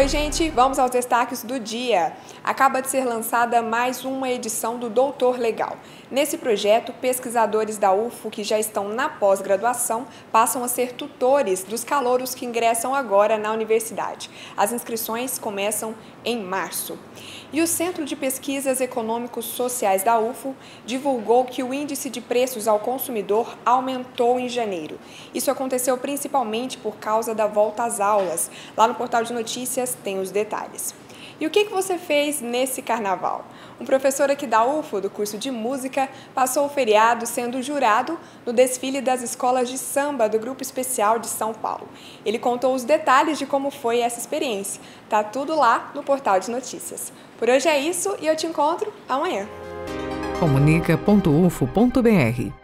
Oi, gente, vamos aos destaques do dia. Acaba de ser lançada mais uma edição do Doutor Legal. Nesse projeto, pesquisadores da UFO que já estão na pós-graduação passam a ser tutores dos calouros que ingressam agora na universidade. As inscrições começam em março. E o Centro de Pesquisas Econômicos Sociais da UFO divulgou que o índice de preços ao consumidor aumentou em janeiro. Isso aconteceu principalmente por causa da volta às aulas. Lá no portal de notícias tem os detalhes. E o que você fez nesse carnaval? Um professor aqui da UFO, do curso de música, passou o feriado sendo jurado no desfile das escolas de samba do Grupo Especial de São Paulo. Ele contou os detalhes de como foi essa experiência. Tá tudo lá no portal de notícias. Por hoje é isso e eu te encontro amanhã. Comunica.ufo.br